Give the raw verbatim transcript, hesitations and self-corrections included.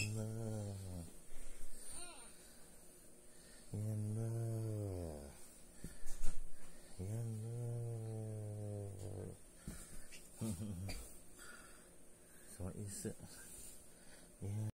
呐，天呐，天呐，哼哼哼，什么意思？